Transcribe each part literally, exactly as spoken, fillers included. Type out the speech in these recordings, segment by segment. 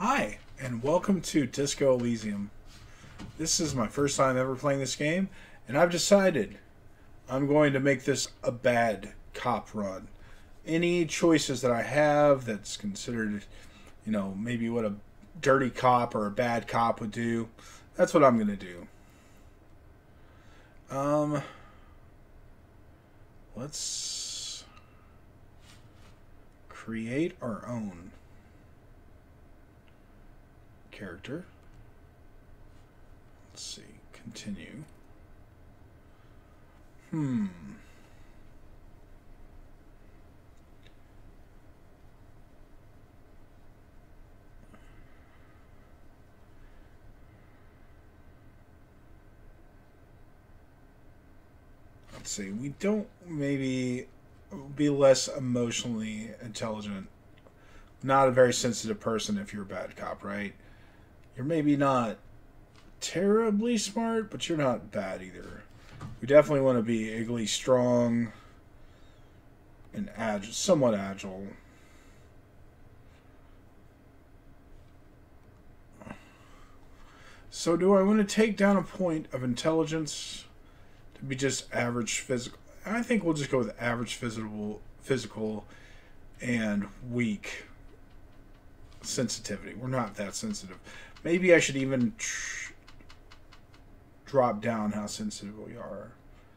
Hi, and welcome to Disco Elysium. This is my first time ever playing this game, and I've decided I'm going to make this a bad cop run. Any choices that I have that's considered, you know, maybe what a dirty cop or a bad cop would do, that's what I'm going to do. Um, let's create our own character. Let's see. Continue. Hmm. Let's see. We don't maybe be less emotionally intelligent. Not a very sensitive person if you're a bad cop, right? You're maybe not terribly smart, but you're not bad either. We definitely want to be equally strong and agile, somewhat agile. So do I want to take down a point of intelligence to be just average physical? I think we'll just go with average physical, physical and weak sensitivity. We're not that sensitive. Maybe I should even tr drop down how sensitive we are.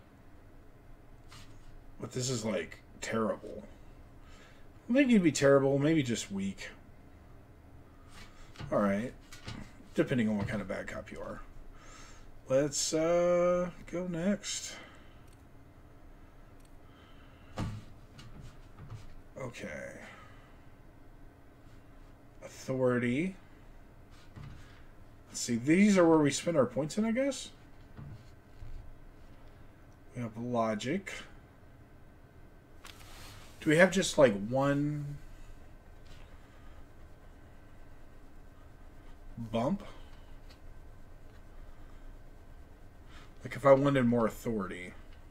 But this is like terrible. I think you'd be terrible, maybe just weak. Alright. Depending on what kind of bad cop you are. Let's uh, go next. Okay. Authority. Let's see, these are where we spend our points in, I guess. We have logic. Do we have just like one bump? Like if I wanted more authority.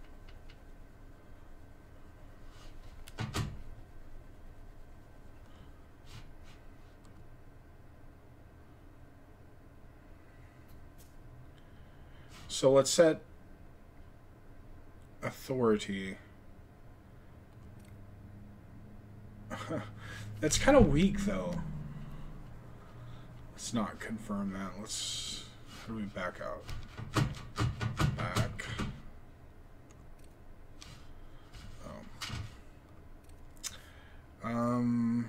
So let's set authority. That's kind of weak, though. Let's not confirm that. Let's... How do we back out? Back. Oh. Um...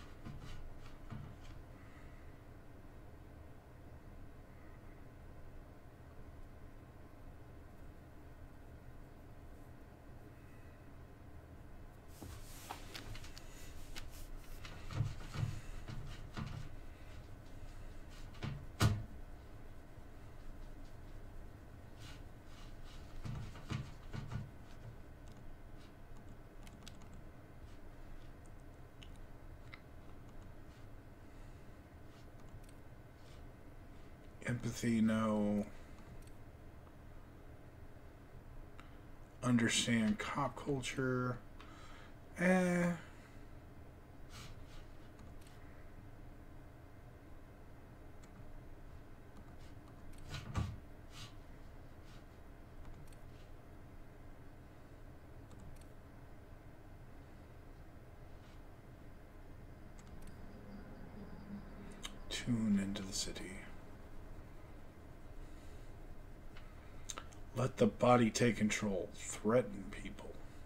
Empathy, no. Understand cop culture. Eh. Tune into the city. Let the body take control. Threaten people.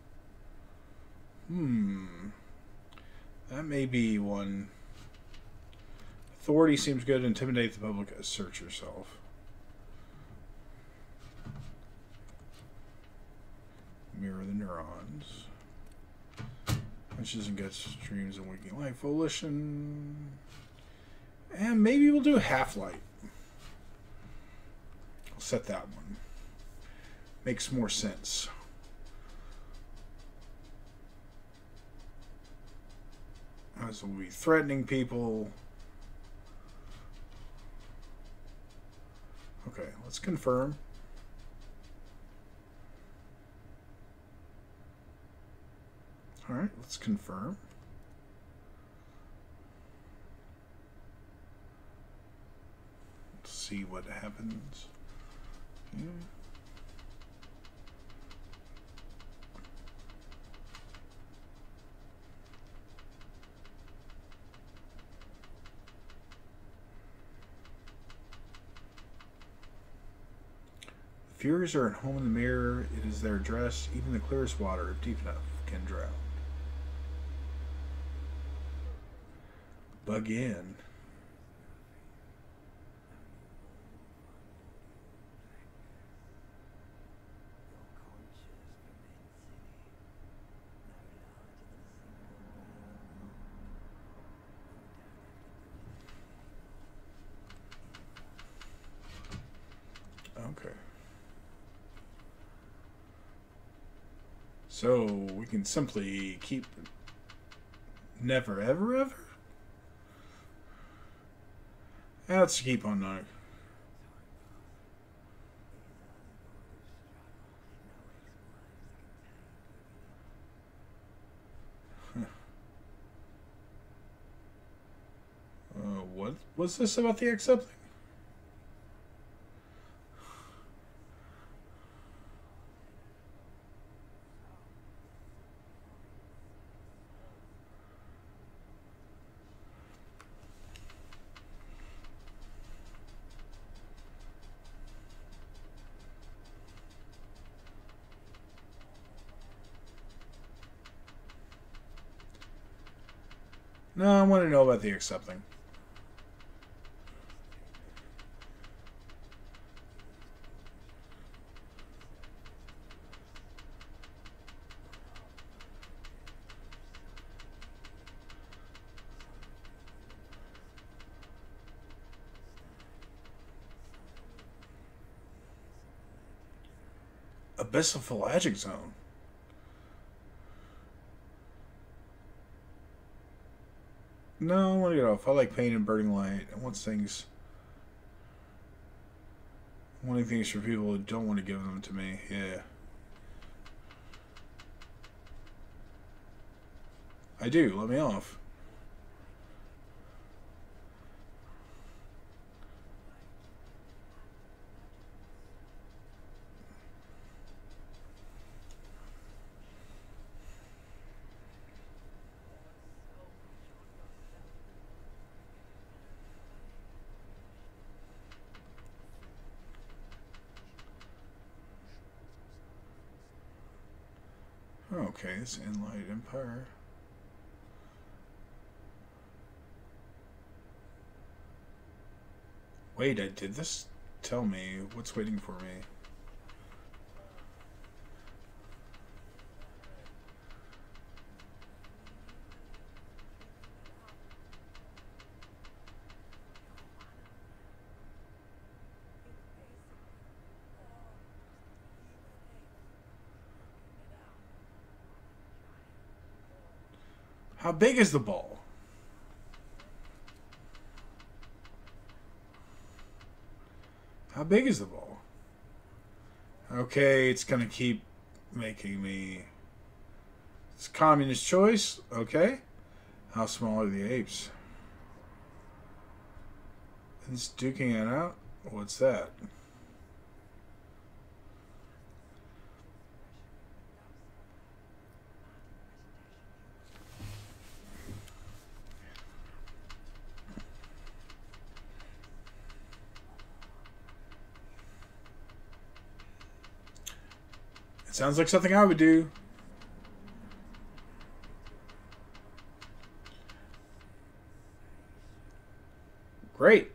Hmm. That may be one. Authority seems good. Intimidate the public. Assert yourself. Mirror the neurons. Punches and guts, dreams and waking life. Volition. And maybe we'll do half-light. I'll set that one. Makes more sense. As will be threatening people. Okay, let's confirm. All right, let's confirm. see what happens. Yeah. Furies are at home in the mirror. It is their dress. Even the clearest water, if deep enough, can drown. Bug in. Okay. So we can simply keep never ever ever? Let's keep on knowing. Huh. Uh, what was this about the accepting? No, I want to know about the accepting. Abyssal pelagic zone. No, I want to get off. I like pain and burning light. I want things. Wanting things for people who don't want to give them to me. Yeah. I do. Let me off. Okay, it's Inlight Empire. Wait, I did this? Tell me, what's waiting for me? How big is the ball? How big is the ball? Okay, it's gonna keep making me... It's communist choice. Okay. How small are the apes? It's duking it out? What's that? Sounds like something I would do. Great.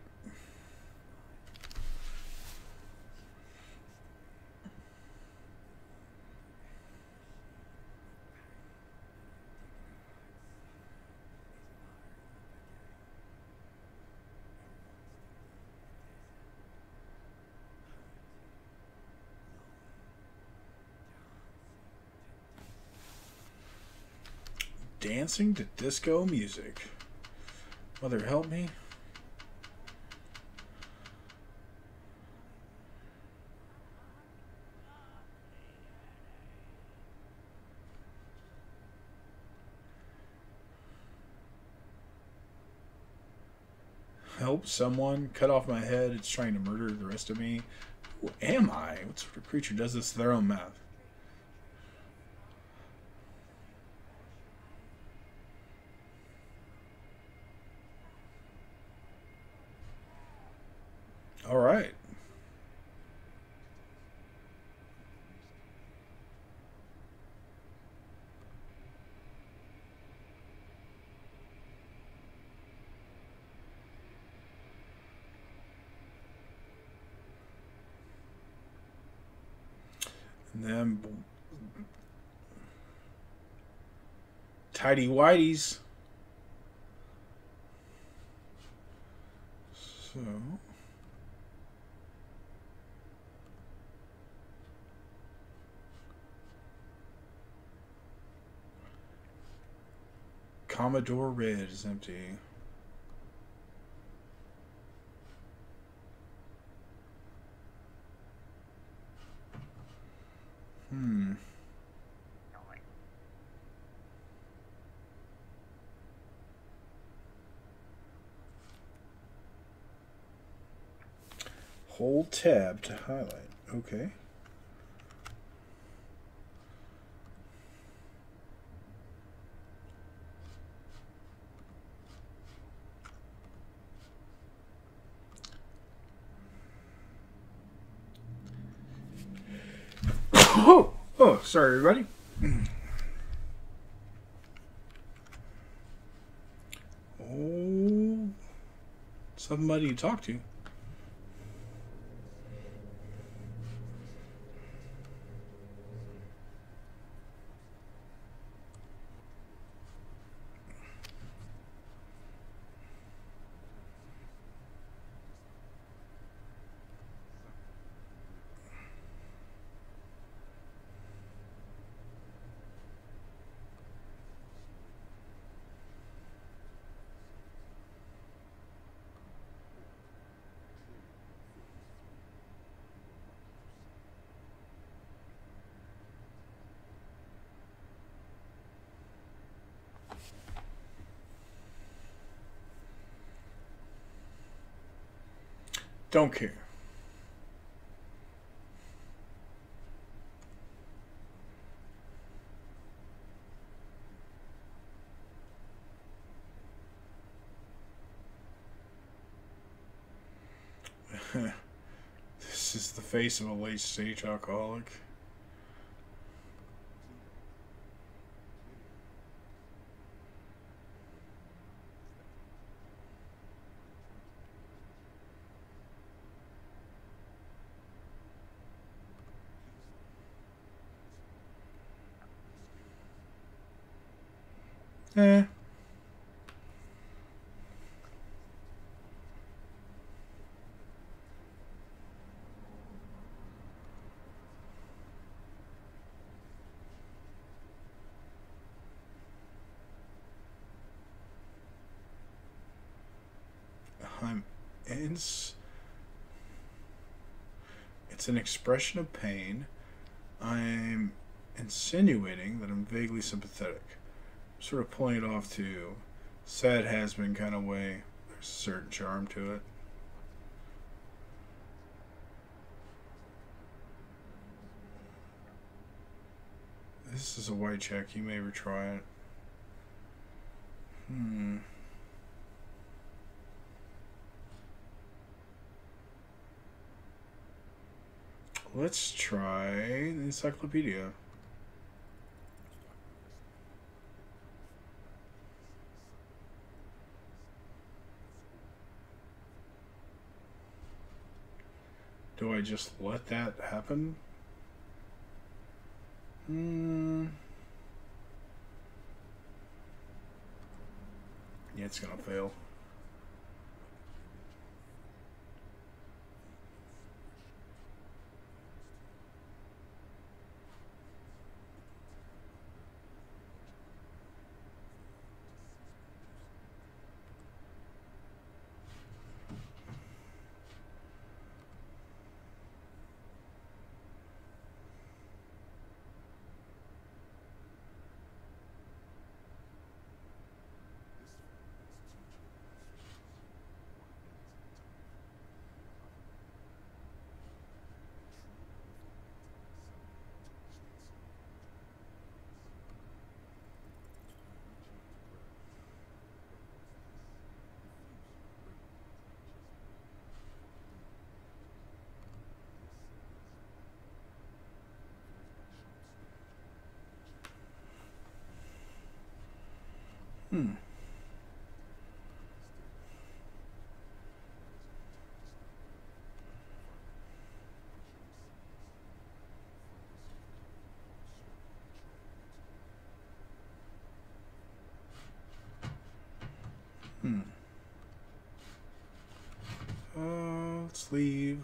Dancing to disco music. Mother help me. help someone, cut off my head, it's trying to murder the rest of me. Who am I? What sort of creature does this to their own mouth? All right. And then tidy whities. So Commodore Red is empty. Hmm. Hold tab to highlight. Okay. Oh, oh, sorry, everybody. Oh, somebody to talk to. Don't care. This is the face of a late-stage alcoholic. Eh. I'm it's it's an expression of pain. I'm insinuating that I'm vaguely sympathetic. Sort of pulling it off to sad has been kind of way. There's a certain charm to it. This is a white check. You may retry it. Hmm. Let's try the encyclopedia. Do I just let that happen? Hmm. Yeah, it's gonna fail. Let's leave.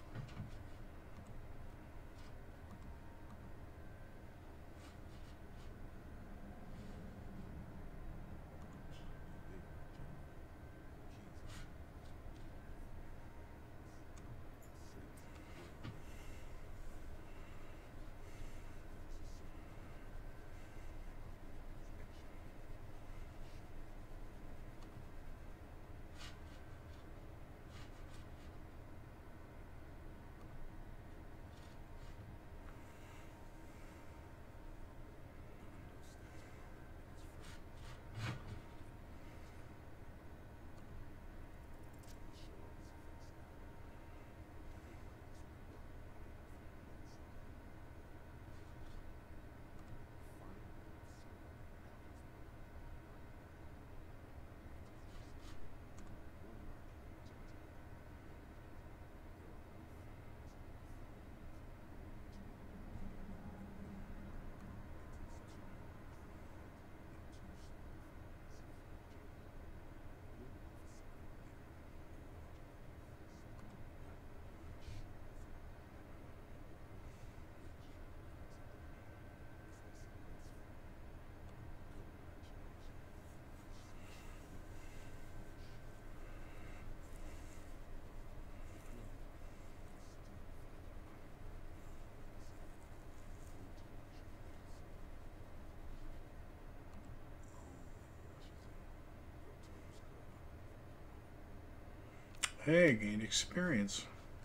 Hey, gained experience.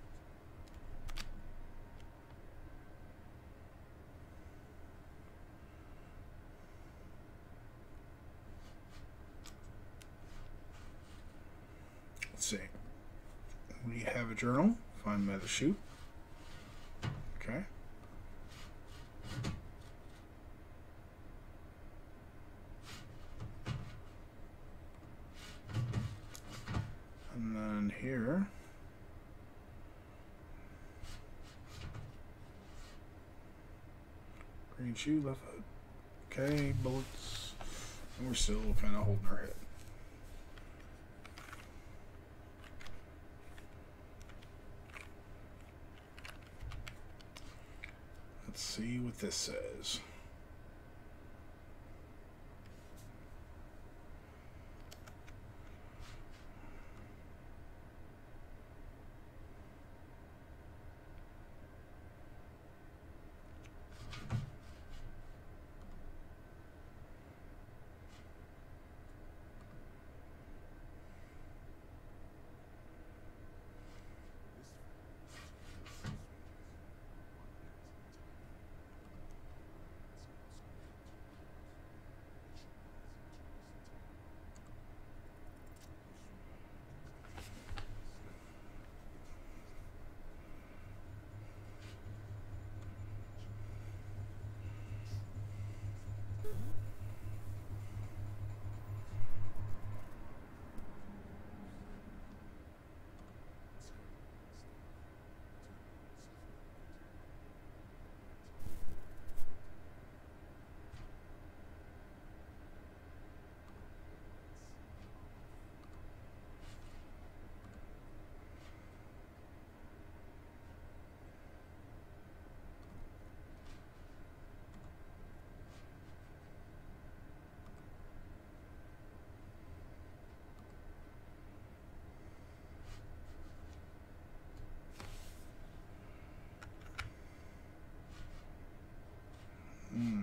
Let's see. We have a journal. Find by the chute. Okay. And then here. Green shoe, left foot. Okay, bullets. And we're still kind of holding our head. Let's see what this says. Hmm.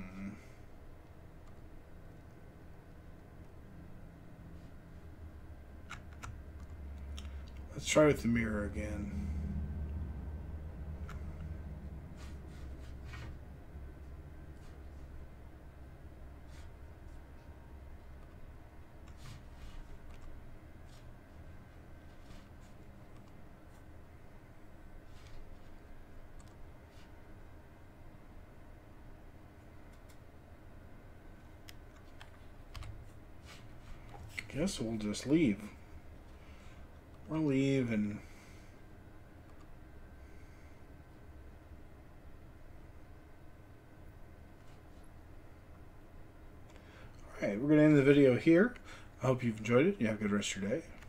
Let's try with the mirror again. Guess we'll just leave. We'll leave and alright, we're going to end the video here. I hope you've enjoyed it. You have a good rest of your day.